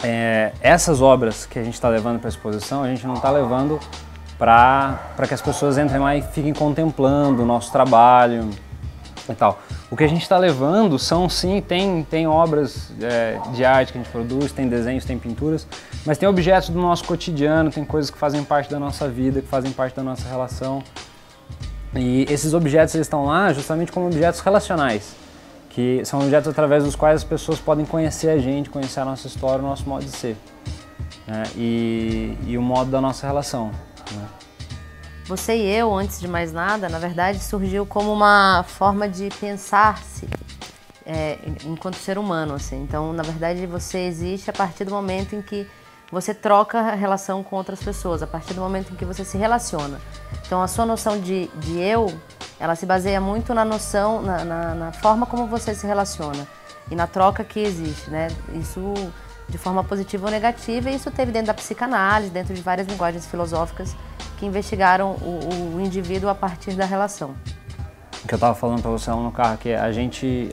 essas obras que a gente está levando para a exposição, a gente não está levando para que as pessoas entrem lá e fiquem contemplando o nosso trabalho e tal. O que a gente está levando são, sim, tem obras de arte que a gente produz, tem desenhos, tem pinturas, mas tem objetos do nosso cotidiano, tem coisas que fazem parte da nossa vida, que fazem parte da nossa relação. E esses objetos eles estão lá justamente como objetos relacionais, que são objetos através dos quais as pessoas podem conhecer a gente, conhecer a nossa história, o nosso modo de ser, né? E o modo da nossa relação, né? Você e eu, antes de mais nada, na verdade surgiu como uma forma de pensar-se enquanto ser humano, assim. Então, na verdade, você existe a partir do momento em que você troca a relação com outras pessoas, a partir do momento em que você se relaciona. Então, a sua noção de eu, ela se baseia muito na noção, na forma como você se relaciona e na troca que existe, né? Isso de forma positiva ou negativa, e isso teve dentro da psicanálise, dentro de várias linguagens filosóficas que investigaram o indivíduo a partir da relação. O que eu estava falando para você lá no carro, que a gente,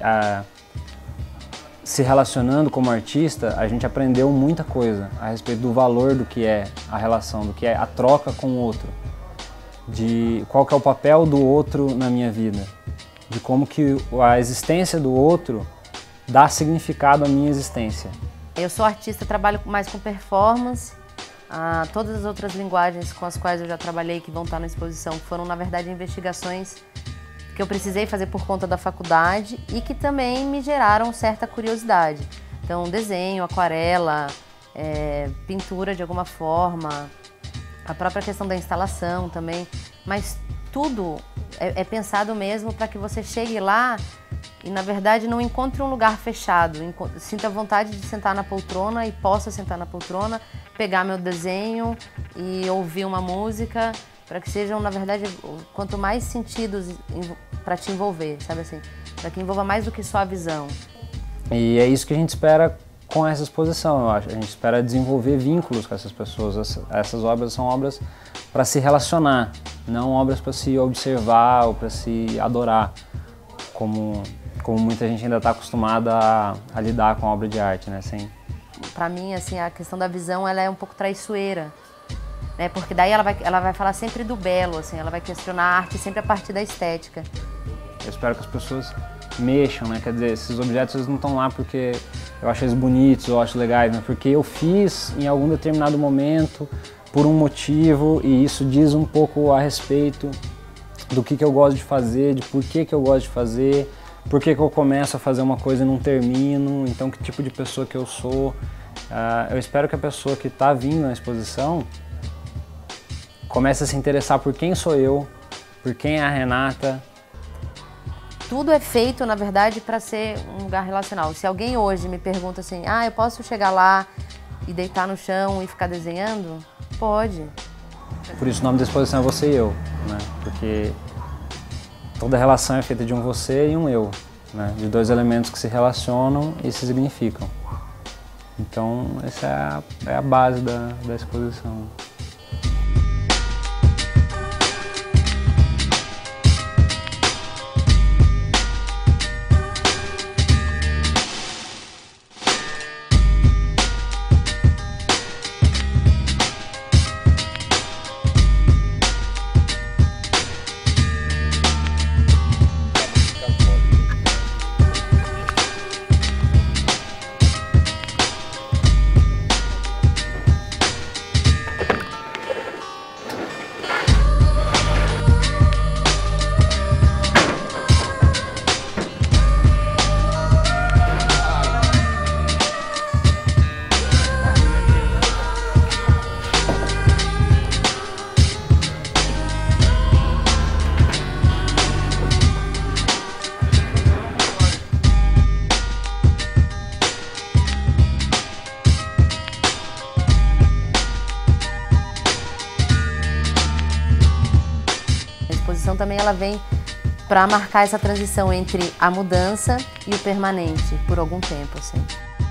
se relacionando como artista, a gente aprendeu muita coisa a respeito do valor do que é a relação, do que é a troca com o outro, de qual que é o papel do outro na minha vida, de como que a existência do outro dá significado à minha existência. Eu sou artista, trabalho mais com performance. Todas as outras linguagens com as quais eu já trabalhei, que vão estar na exposição, foram, na verdade, investigações que eu precisei fazer por conta da faculdade e que também me geraram certa curiosidade. Então, desenho, aquarela, pintura de alguma forma, a própria questão da instalação também, mas tudo é pensado mesmo para que você chegue lá e, na verdade, não encontre um lugar fechado, sinta vontade de sentar na poltrona e possa sentar na poltrona, pegar meu desenho e ouvir uma música, para que sejam, na verdade, quanto mais sentidos para te envolver, sabe assim? Para que envolva mais do que só a visão. E é isso que a gente espera com essa exposição, eu acho. A gente espera desenvolver vínculos com essas pessoas. Essas obras são obras para se relacionar, não obras para se observar ou para se adorar, como muita gente ainda está acostumada a lidar com a obra de arte, né? Para mim, assim, a questão da visão, ela é um pouco traiçoeira, né? Porque daí ela vai falar sempre do belo, assim, ela vai questionar a arte sempre a partir da estética. Eu espero que as pessoas mexam, né? Quer dizer, esses objetos eles não estão lá porque eu acho eles bonitos ou acho legais, mas porque eu fiz em algum determinado momento, por um motivo, e isso diz um pouco a respeito do que eu gosto de fazer, de por que eu gosto de fazer, por que eu começo a fazer uma coisa e não termino, então que tipo de pessoa que eu sou. Eu espero que a pessoa que está vindo na exposição comece a se interessar por quem sou eu, por quem é a Renata. Tudo é feito, na verdade, para ser um lugar relacional. Se alguém hoje me pergunta assim, eu posso chegar lá e deitar no chão e ficar desenhando? Pode. Por isso o nome da exposição é Você e Eu, né? Porque toda relação é feita de um você e um eu, né? De dois elementos que se relacionam e se significam. Então essa é a base da exposição. A exposição também ela vem para marcar essa transição entre a mudança e o permanente por algum tempo, assim.